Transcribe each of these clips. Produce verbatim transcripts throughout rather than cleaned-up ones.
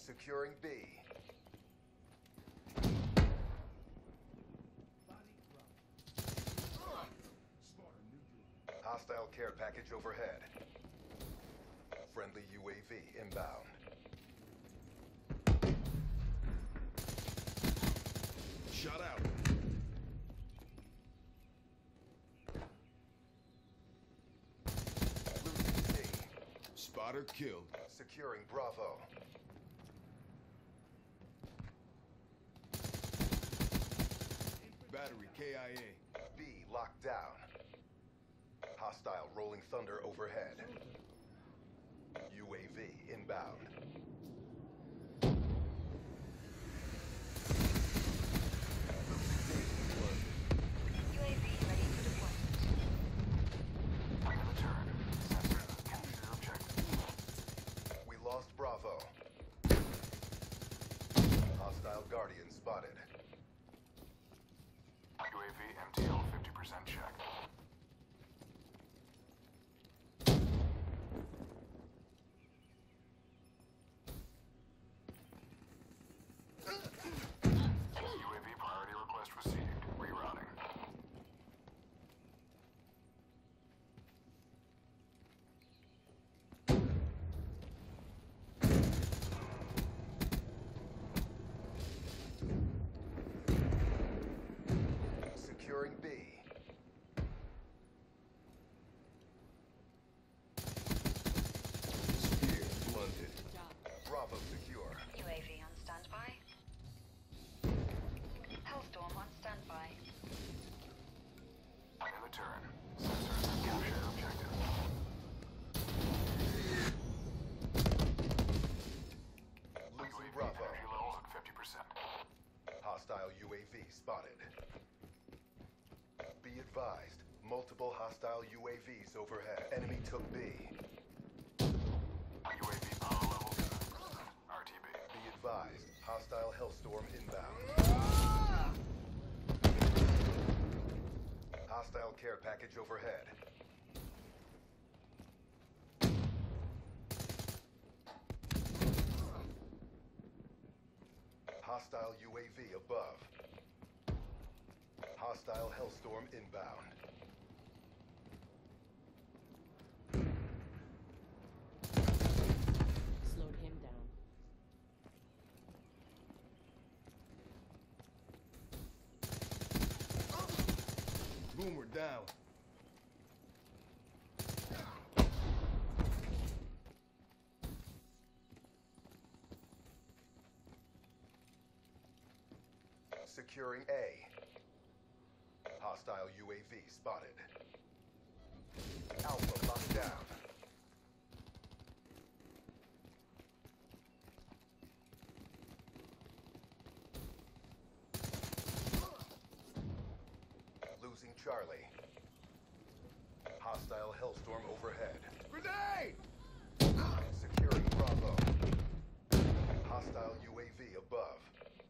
Securing B. Hostile care package overhead. Friendly U A V inbound. Shut out. Losing C. Spotter killed. Securing Bravo. Battery K I A. B locked down. Hostile rolling thunder overhead. U A V inbound. U A V ready for deployment. Return. Sensors capture objective. We lost Bravo. Hostile Guardian spotted. U A V M T L fifty percent check. U A V priority request received. Rerouting. Securing B. Spear blunted. Bravo secure. U A V on standby. Hellstorm on standby. In return. Sensors capture objective. Losing U A V Bravo. energy levels at fifty percent. Hostile U A V spotted. Be advised, multiple hostile U A Vs overhead. Enemy took B. U A V power level seventy percent. R T B. Be advised, hostile Hellstorm inbound. Hostile care package overhead. Hostile U A V above. Hostile Hellstorm inbound. Slowed him down. Boomer down. Securing A. Hostile U A V spotted. Alpha locked down. Losing Charlie. Hostile Hellstorm overhead. Grenade! Securing Bravo. Hostile U A V above.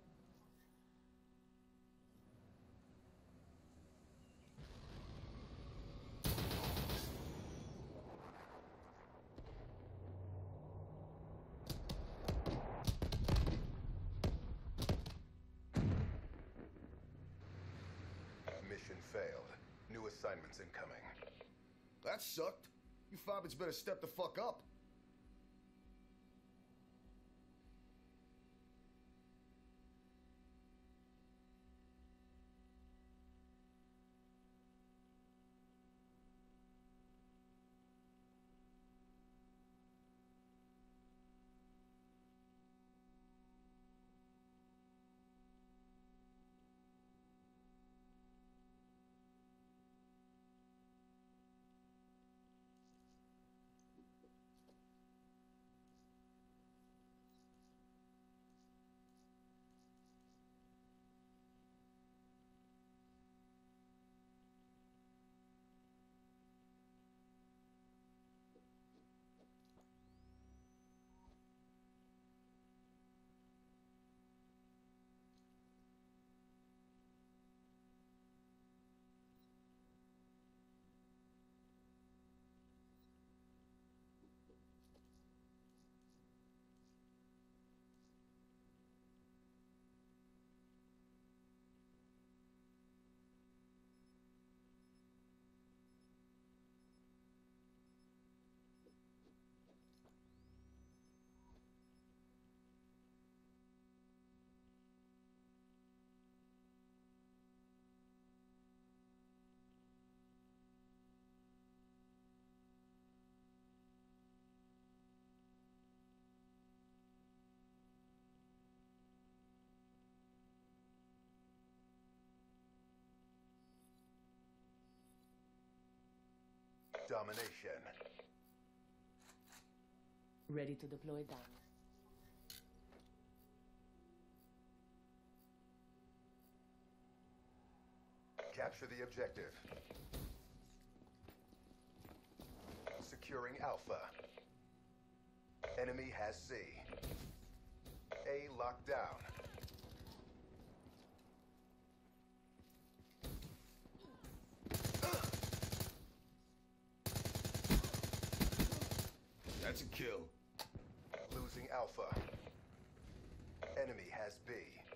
Mission failed. New assignments incoming. That sucked. You fobbits better step the fuck up. Domination. Ready to deploy down. Capture the objective. Securing Alpha. Enemy has C. A locked down. That's a kill. Losing Alpha. Enemy has B.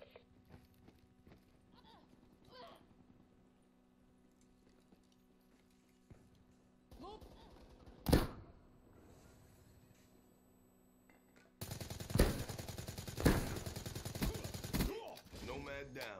Nomad down.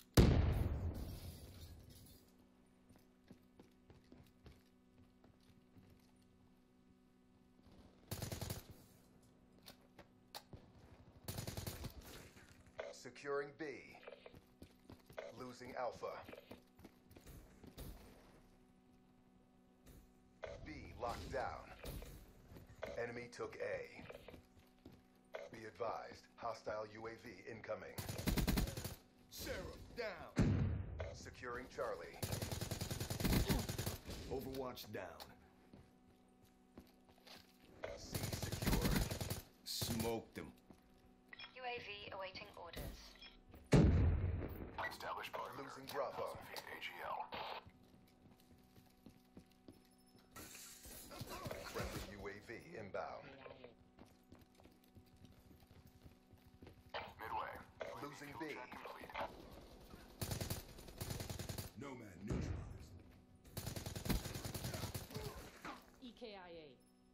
Securing B. Losing Alpha. B locked down. Enemy took A. Be advised, hostile U A V incoming. Sarah, down. Securing Charlie. Overwatch down. C secure. Smoked him. U A V awaiting orders. Establish perimeter. Losing Bravo. ten thousand feet A G L. Friendly U A V inbound. Midway. Losing Fuel B. check complete. Nomad neutralized. E K I A.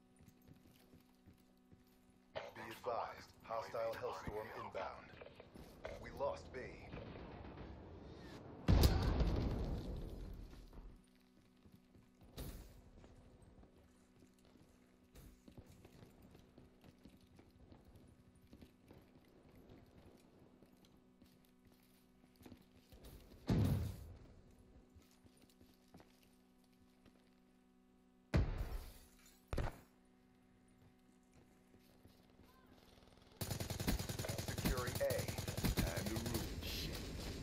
Be advised, hostile Hellstorm inbound. We lost B. Securing A. Time to ruin shit.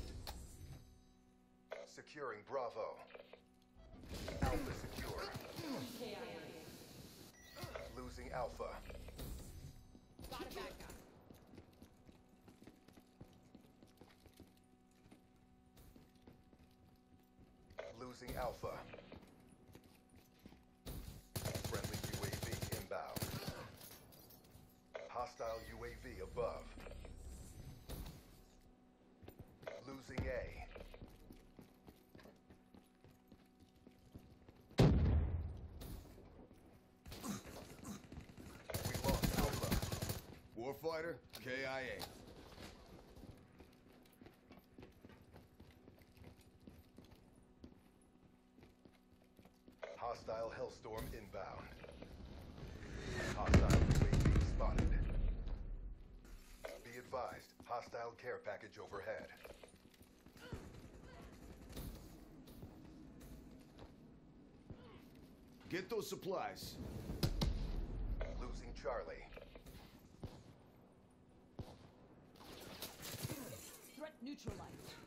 Securing Bravo. Alpha secure. E K I A. Losing Alpha. Got a bad guy. Losing Alpha. Friendly U A V inbound. Hostile U A V above. Losing A. We lost Alpha. Warfighter, K I A. Hostile Hellstorm inbound. Hostile U A V spotted. Be advised, hostile care package overhead. Get those supplies. Losing Charlie. Threat neutralized.